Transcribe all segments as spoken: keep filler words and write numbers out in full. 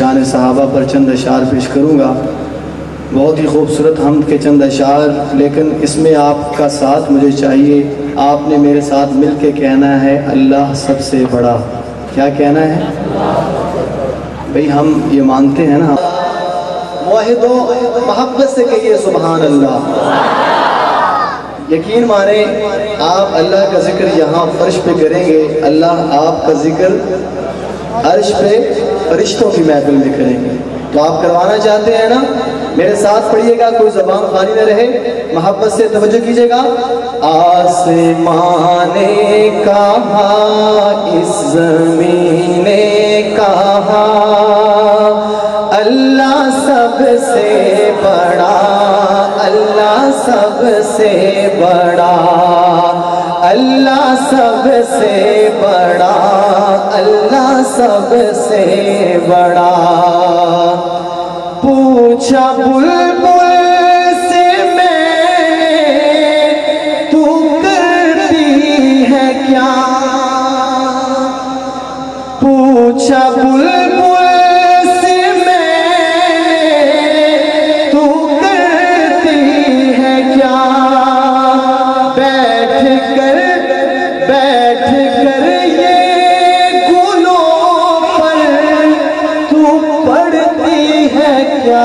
शान सहाबा पर चंद अशार पेश करूँगा। बहुत ही खूबसूरत हमद के चंद अशार, लेकिन इसमें आपका साथ मुझे चाहिए। आपने मेरे साथ मिल के कहना है अल्लाह सबसे बड़ा। क्या कहना है भाई? हम ये मानते हैं ना, मुआहिदो मोहब्बत से कहिए सुभान अल्लाह। यकीन माने आप अल्लाह का जिक्र यहाँ फर्श पे करेंगे, अल्लाह आपका जिक्र अर्श पे फरिश्तों की महफिल में करेंगे। तो आप करवाना चाहते हैं ना? मेरे साथ पढ़िएगा, कोई ज़बान खाली न रहे, मोहब्बत से तवज्जो कीजिएगा। आसमां ने कहा, इस ज़मीन ने कहा, अल्लाह सबसे बड़ा, अल्लाह सबसे बड़ा, अल्लाह सबसे बड़ा, अल्लाह सबसे बड़ा। पूछा बुलबुल से मैं, तू करती है क्या? पूछा बुलबुल से मैं, तू करती है क्या? बैठ कर बैठ कर ये गुलों पर तू पढ़ती है क्या?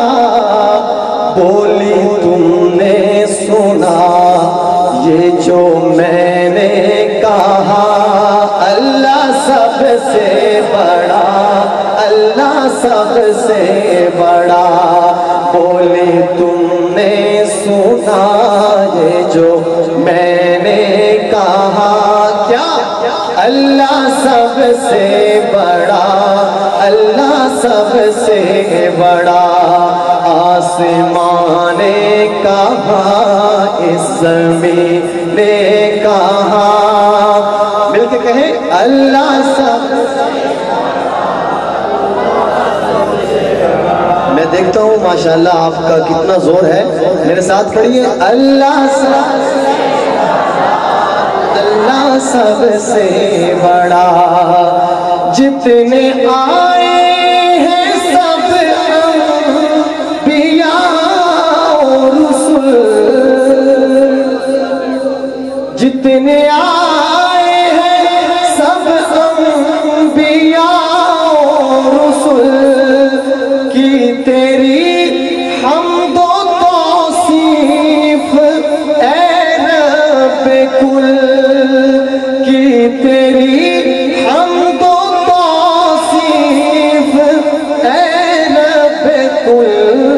बोली तुमने सुना ये जो मैंने कहा, अल्लाह सबसे बड़ा, अल्लाह सबसे बड़ा। बोली तुमने सुना ये जो मैंने कहा, क्या? अल्लाह सबसे बड़ा, अल्लाह सबसे बड़ा। आसमां ने कहा, इस ज़मीन ने कहा, मिलके कहे अल्लाह सबसे। मैं देखता हूँ माशाल्लाह आपका कितना जोर है, मेरे साथ पढ़िए अल्लाह सबसे, अल्लाह सबसे बड़ा। जितने आए हैं सब अंबिया और रसूल, जितने आए हैं सब अंबिया और रसूल की तेरी हमदो तौसीफ ऐ रब कुल, की तेरी हमदो तौसीफ ऐ रब कुल।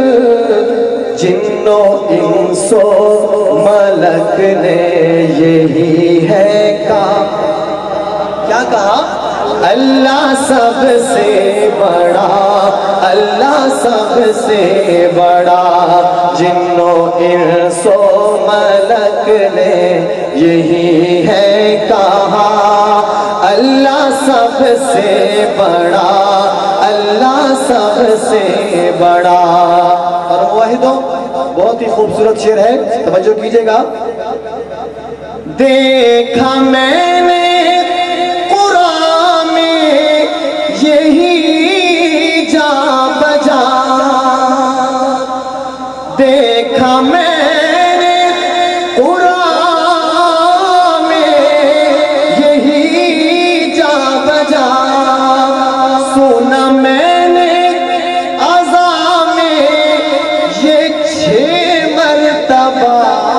जिन्नो इंसो मलक ने यही है कहा, क्या कहा? अल्लाह सबसे बड़ा, अल्लाह सबसे बड़ा। जिन्नो इंसो मलक ने यही है कहा, अल्लाह सबसे बड़ा, अल्लाह सबसे बड़ा। और वाहिदो बहुत ही खूबसूरत शेर है, तवज्जो कीजिएगा। देखा मैंने कुरान में यही जा बजा, देखा मैंने कुरान में यही जा बजा, सुना मैंने अज़ा में ये छह मरतबा,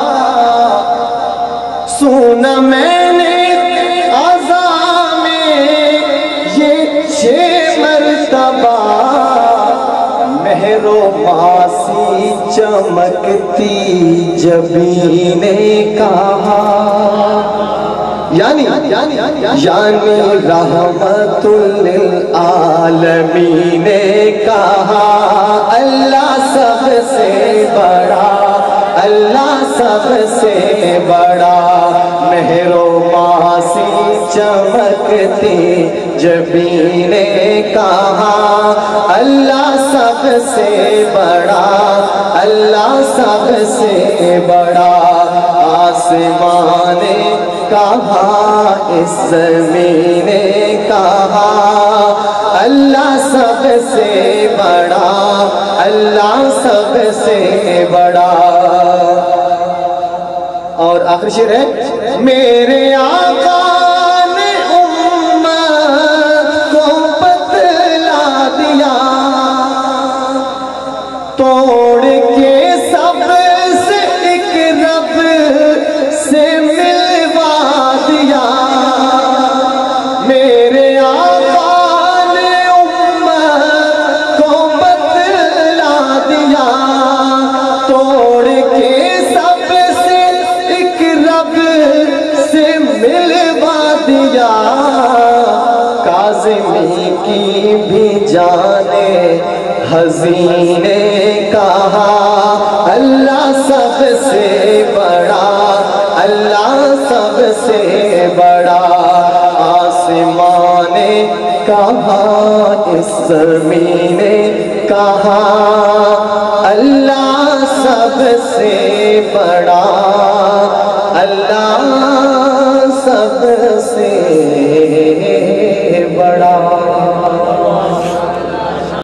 सुना मैंने अज़ा में ये छह मरतबा। मेहरो मासी चमकती जबीने कहा, यानी यानी रहमतुल लिल आलमीन ने कहा, अल्लाह सबसे बड़ा, अल्लाह सबसे बड़ा। मेहरो मासी चमकती जबीने कहा, अल्लाह सबसे बड़ा, अल्लाह सबसे बड़ा। आसमां ने कहा, इस ज़मीन ने कहा, اللہ سب سے بڑا، اللہ سب سے بڑا۔ اور آخری شعر ہے، میرے آقا نے امت کو بتلا دیا، توڑ کے سب سے ایک رب سے ملوا دیا۔ میرے آقا نے امت کو بتلا دیا، توڑ کے سب سے ایک رب سے ملوا دیا۔ کاظمی کی بھی جانے حزین نے کہا، اللہ سب سے بڑا، اللہ سب سے بڑا۔ آسمان نے کہا، اس زمین نے کہا، اللہ سب سے بڑا، اللہ سب سے